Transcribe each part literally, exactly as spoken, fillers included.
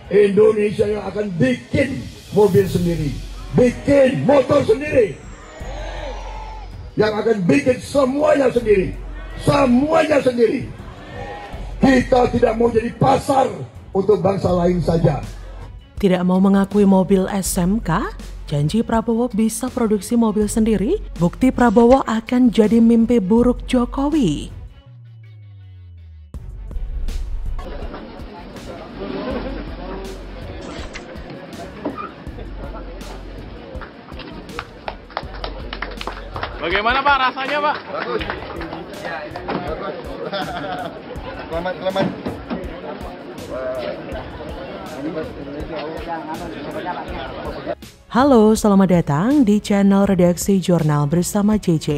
Indonesia yang akan bikin mobil sendiri, bikin motor sendiri, yang akan bikin semuanya sendiri, semuanya sendiri. Kita tidak mau jadi pasar untuk bangsa lain saja. Tidak mau mengakui mobil S M K, janji Prabowo bisa produksi mobil sendiri, bukti Prabowo akan jadi mimpi buruk Jokowi. Bagaimana Pak rasanya Pak? Bagus. Ya, bagus. Selamat, selamat. Halo, selamat datang di channel Redaksi Jurnal bersama J J.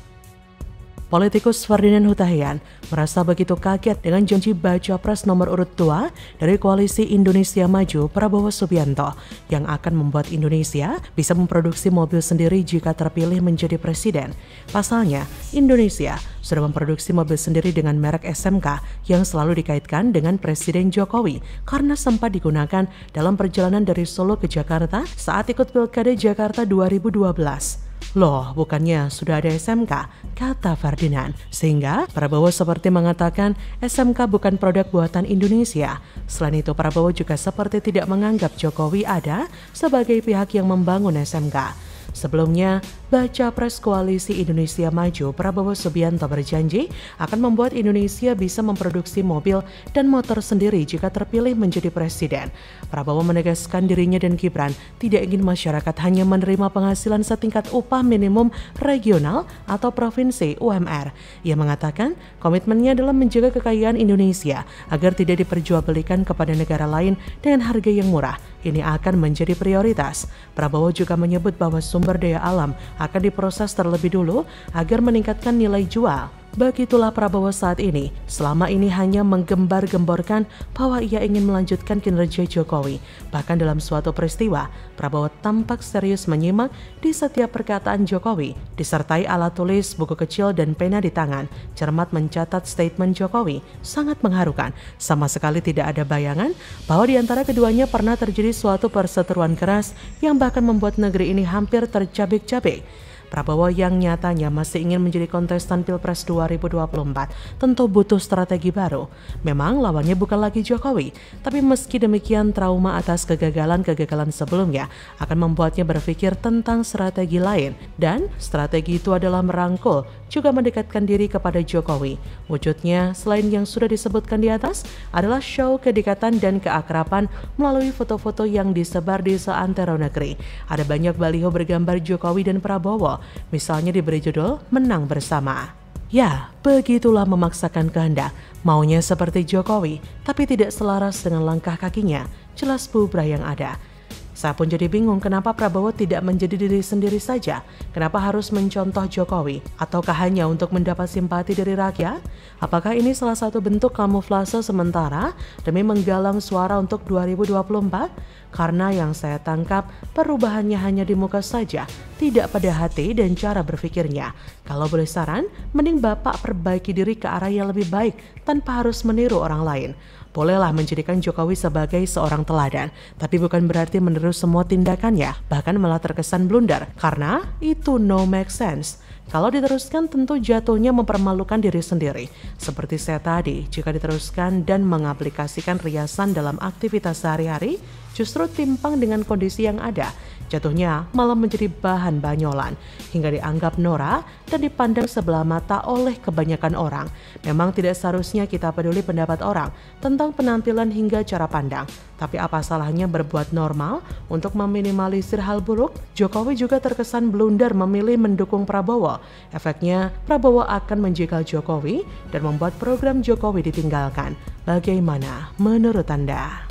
Politikus Ferdinand Huta Heian merasa begitu kaget dengan janji baca pres nomor urut dua dari Koalisi Indonesia Maju Prabowo Subianto yang akan membuat Indonesia bisa memproduksi mobil sendiri jika terpilih menjadi presiden. Pasalnya, Indonesia sudah memproduksi mobil sendiri dengan merek S M K yang selalu dikaitkan dengan Presiden Jokowi karena sempat digunakan dalam perjalanan dari Solo ke Jakarta saat ikut Pilkada Jakarta dua ribu dua belas. Loh, bukannya sudah ada S M K, kata Ferdinand. Sehingga Prabowo seperti mengatakan S M K bukan produk buatan Indonesia. Selain itu, Prabowo juga seperti tidak menganggap Jokowi ada sebagai pihak yang membangun S M K. Sebelumnya, baca pres Koalisi Indonesia Maju Prabowo Subianto berjanji akan membuat Indonesia bisa memproduksi mobil dan motor sendiri jika terpilih menjadi presiden. Prabowo menegaskan dirinya dan Gibran tidak ingin masyarakat hanya menerima penghasilan setingkat upah minimum regional atau provinsi U M R. Ia mengatakan komitmennya dalam menjaga kekayaan Indonesia agar tidak diperjualbelikan kepada negara lain dengan harga yang murah. Ini akan menjadi prioritas. Prabowo juga menyebut bahwa sumber daya alam akan diproses terlebih dulu agar meningkatkan nilai jual. Begitulah Prabowo saat ini. Selama ini hanya menggembar-gemborkan bahwa ia ingin melanjutkan kinerja Jokowi. Bahkan dalam suatu peristiwa, Prabowo tampak serius menyimak di setiap perkataan Jokowi, disertai alat tulis, buku kecil, dan pena di tangan. Cermat mencatat statement Jokowi, sangat mengharukan. Sama sekali tidak ada bayangan bahwa di antara keduanya pernah terjadi suatu perseteruan keras yang bahkan membuat negeri ini hampir tercabik-cabik. Prabowo yang nyatanya masih ingin menjadi kontestan Pilpres dua ribu dua puluh empat tentu butuh strategi baru. Memang lawannya bukan lagi Jokowi, tapi meski demikian trauma atas kegagalan-kegagalan sebelumnya akan membuatnya berpikir tentang strategi lain. Dan strategi itu adalah merangkul, juga mendekatkan diri kepada Jokowi. Wujudnya, selain yang sudah disebutkan di atas, adalah show kedekatan dan keakraban melalui foto-foto yang disebar di seantero negeri. Ada banyak baliho bergambar Jokowi dan Prabowo, misalnya diberi judul Menang Bersama. Ya, begitulah memaksakan kehendak. Maunya seperti Jokowi, tapi tidak selaras dengan langkah kakinya. Jelas bubrah yang ada. Saya pun jadi bingung kenapa Prabowo tidak menjadi diri sendiri saja. Kenapa harus mencontoh Jokowi? Ataukah hanya untuk mendapat simpati dari rakyat? Apakah ini salah satu bentuk kamuflase sementara demi menggalang suara untuk dua ribu dua puluh empat? Karena yang saya tangkap perubahannya hanya di muka saja, tidak pada hati dan cara berpikirnya. Kalau boleh saran, mending Bapak perbaiki diri ke arah yang lebih baik tanpa harus meniru orang lain. Bolehlah menjadikan Jokowi sebagai seorang teladan, tapi bukan berarti meniru semua tindakannya, bahkan malah terkesan blunder, karena itu no make sense. Kalau diteruskan tentu jatuhnya mempermalukan diri sendiri. Seperti saya tadi, jika diteruskan dan mengaplikasikan riasan dalam aktivitas sehari-hari, justru timpang dengan kondisi yang ada. Jatuhnya malah menjadi bahan banyolan, hingga dianggap norak dan dipandang sebelah mata oleh kebanyakan orang. Memang tidak seharusnya kita peduli pendapat orang tentang penampilan hingga cara pandang. Tapi apa salahnya berbuat normal untuk meminimalisir hal buruk? Jokowi juga terkesan blunder memilih mendukung Prabowo. Efeknya, Prabowo akan menjegal Jokowi dan membuat program Jokowi ditinggalkan. Bagaimana menurut Anda?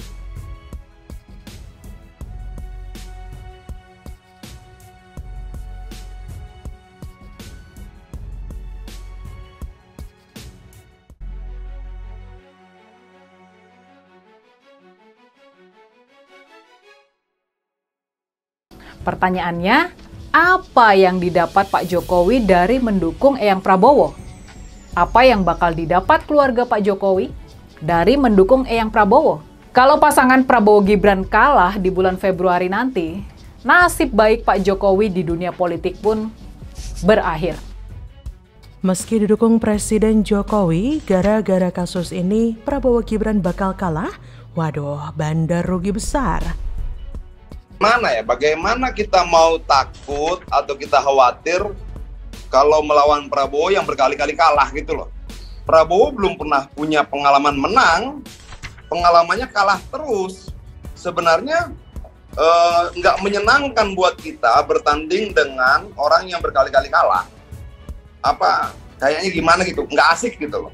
Pertanyaannya, apa yang didapat Pak Jokowi dari mendukung Eyang Prabowo? Apa yang bakal didapat keluarga Pak Jokowi dari mendukung Eyang Prabowo? Kalau pasangan Prabowo Gibran kalah di bulan Februari nanti, nasib baik Pak Jokowi di dunia politik pun berakhir. Meski didukung Presiden Jokowi, gara-gara kasus ini Prabowo Gibran bakal kalah, waduh, bandar rugi besar. Mana ya, bagaimana kita mau takut atau kita khawatir kalau melawan Prabowo yang berkali-kali kalah gitu loh. Prabowo belum pernah punya pengalaman menang, pengalamannya kalah terus. Sebenarnya eh, nggak menyenangkan buat kita bertanding dengan orang yang berkali-kali kalah. Apa, kayaknya gimana gitu, nggak asik gitu loh.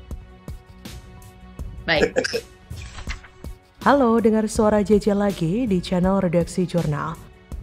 Baik. Halo, dengar suara J J lagi di channel Redaksi Jurnal.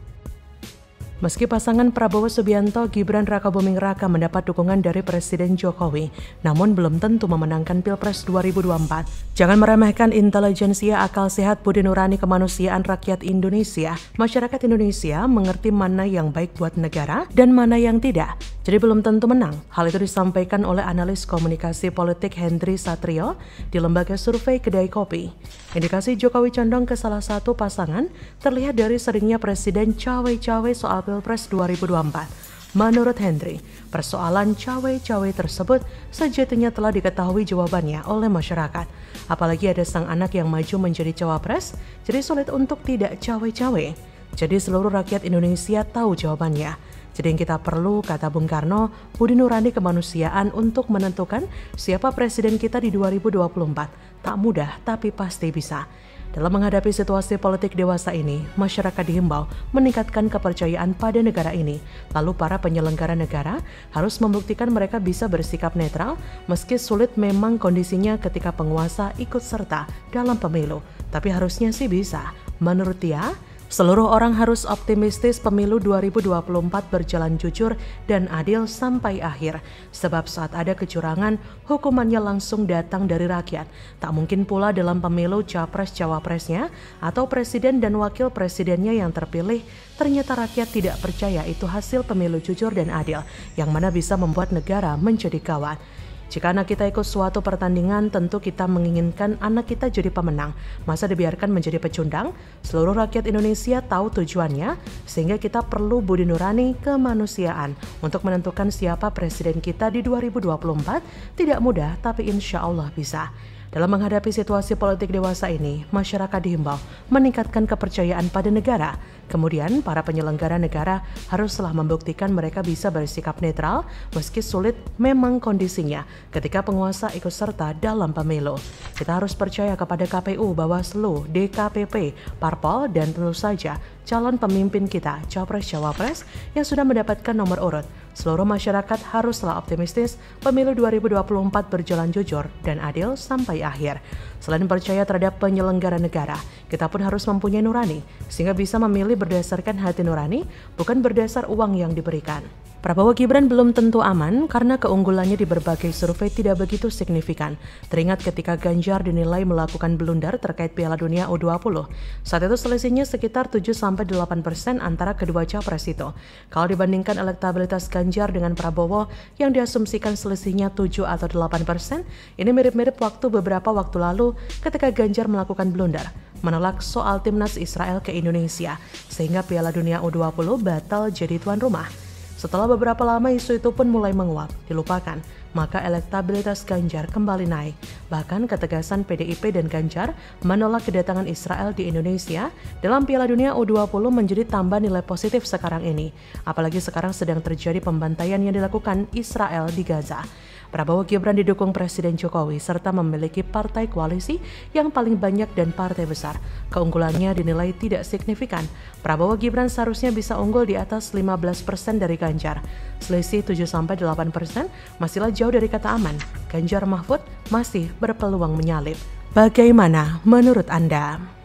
Meski pasangan Prabowo Subianto Gibran Rakabuming Raka mendapat dukungan dari Presiden Jokowi, namun belum tentu memenangkan Pilpres dua ribu dua puluh empat. Jangan meremehkan intelijensia, akal sehat, budi nurani kemanusiaan rakyat Indonesia. Masyarakat Indonesia mengerti mana yang baik buat negara dan mana yang tidak. Jadi belum tentu menang. Hal itu disampaikan oleh analis komunikasi politik Hendry Satrio di lembaga survei Kedai Kopi. Indikasi Jokowi condong ke salah satu pasangan terlihat dari seringnya Presiden cawe-cawe soal Pilpres dua ribu dua puluh empat. Menurut Hendry, persoalan cawe-cawe tersebut sejatinya telah diketahui jawabannya oleh masyarakat. Apalagi ada sang anak yang maju menjadi cawapres, jadi sulit untuk tidak cawe-cawe. Jadi seluruh rakyat Indonesia tahu jawabannya. Jadi yang kita perlu, kata Bung Karno, budi nurani kemanusiaan untuk menentukan siapa presiden kita di dua ribu dua puluh empat. Tak mudah, tapi pasti bisa. Dalam menghadapi situasi politik dewasa ini, masyarakat dihimbau meningkatkan kepercayaan pada negara ini. Lalu para penyelenggara negara harus membuktikan mereka bisa bersikap netral, meski sulit memang kondisinya ketika penguasa ikut serta dalam pemilu. Tapi harusnya sih bisa. Menurut dia, seluruh orang harus optimistis pemilu dua ribu dua puluh empat berjalan jujur dan adil sampai akhir. Sebab saat ada kecurangan, hukumannya langsung datang dari rakyat. Tak mungkin pula dalam pemilu capres-cawapresnya atau presiden dan wakil presidennya yang terpilih, ternyata rakyat tidak percaya itu hasil pemilu jujur dan adil, yang mana bisa membuat negara menjadi gawat. Jika anak kita ikut suatu pertandingan, tentu kita menginginkan anak kita jadi pemenang. Masa dibiarkan menjadi pecundang? Seluruh rakyat Indonesia tahu tujuannya, sehingga kita perlu budi nurani kemanusiaan untuk menentukan siapa presiden kita di dua ribu dua puluh empat. Tidak mudah, tapi insya Allah bisa. Dalam menghadapi situasi politik dewasa ini, masyarakat dihimbau meningkatkan kepercayaan pada negara. Kemudian, para penyelenggara negara haruslah membuktikan mereka bisa bersikap netral meski sulit memang kondisinya ketika penguasa ikut serta dalam pemilu. Kita harus percaya kepada K P U, Bawaslu, D K P P, Parpol, dan tentu saja calon pemimpin kita, Capres-Cawapres yang sudah mendapatkan nomor urut. Seluruh masyarakat haruslah optimistis pemilu dua ribu dua puluh empat berjalan jujur dan adil sampai akhir. Selain percaya terhadap penyelenggara negara, kita pun harus mempunyai nurani, sehingga bisa memilih berdasarkan hati nurani, bukan berdasar uang yang diberikan. Prabowo Gibran belum tentu aman karena keunggulannya di berbagai survei tidak begitu signifikan. Teringat ketika Ganjar dinilai melakukan blunder terkait Piala Dunia U dua puluh. Saat itu selisihnya sekitar tujuh sampai delapan persen antara kedua capres itu. Kalau dibandingkan elektabilitas Ganjar dengan Prabowo yang diasumsikan selisihnya tujuh atau delapan persen, ini mirip-mirip waktu beberapa waktu lalu ketika Ganjar melakukan blunder, menolak soal timnas Israel ke Indonesia, sehingga Piala Dunia U dua puluh batal jadi tuan rumah. Setelah beberapa lama isu itu pun mulai menguap, dilupakan, maka elektabilitas Ganjar kembali naik. Bahkan ketegasan P D I P dan Ganjar menolak kedatangan Israel di Indonesia dalam Piala Dunia U dua puluh menjadi tambah nilai positif sekarang ini. Apalagi sekarang sedang terjadi pembantaian yang dilakukan Israel di Gaza. Prabowo Gibran didukung Presiden Jokowi serta memiliki partai koalisi yang paling banyak dan partai besar. Keunggulannya dinilai tidak signifikan. Prabowo Gibran seharusnya bisa unggul di atas lima belas persen dari Ganjar. Selisih tujuh sampai delapan persen masihlah jauh dari kata aman. Ganjar Mahfud masih berpeluang menyalip. Bagaimana menurut Anda?